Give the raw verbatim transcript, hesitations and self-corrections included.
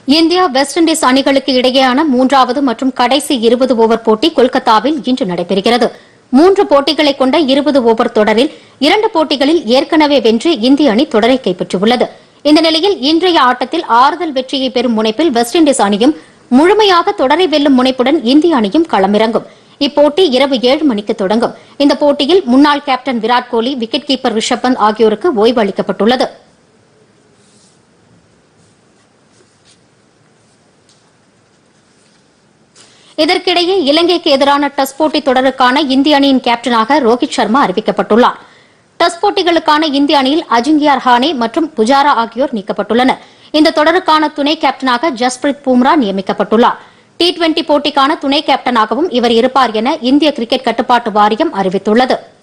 India west Indies அணிகளுக்கு இடையேயான மூன்றாவது மற்றும் கடைசி இருபது ஓவர் போட்டி கொல்கத்தாவில் இன்று நடைபெறுகிறது. மூன்று போட்டிகளை கொண்ட இருபது ஓவர் தொடரில் இரண்டு போட்டிகளில் ஏற்கனவே வென்று இந்திய அணி தொடரை கைப்பற்றியுள்ளது. இந்த நிலையில் இன்றைய ஆட்டத்தில் ஆறுதல் வெற்றியை பெறும் முனைப்பில் வெஸ்ட் இண்டீஸ் அணியும் முழுமையாக தொடரை வெல்லும் முனைப்புடன் இந்திய அணியும் களமிறங்கும். இப்போட்டி இரவு ஏழு மணிக்கு தொடங்கும். இந்த போட்டியில் முன்னாள் captain Virat Kohli, wicket keeper Rishabh Pant ஆகியோருக்கு ஓய்வு அளிக்கப்பட்டுள்ளது. இதற்கிடையே இலங்கைக்கு எதிரான டெஸ்ட் போட்டி தொடருக்கான இந்திய அணியின் கேப்டனாக ரோஹித் சர்மா அறிவிக்கப்பட்டுள்ளார். டெஸ்ட் போட்டிகளுக்கான இந்திய அணியில் அஜிங்கியா ரஹானே மற்றும் புஜாரா ஆகியோர் நீக்கப்பட்டுள்ளனர். இந்த தொடருக்கான துணை கேப்டனாக ஜஸ்பிரித் பூம்ரா நியமிக்கப்பட்டுள்ளார். டி டுவெண்டி போட்டிக்கான துணை கேப்டனாகவும் இவர் இருப்பார் என இந்திய கிரிக்கெட் கட்டுப்பாட்டு வாரியம் அறிவித்துள்ளது.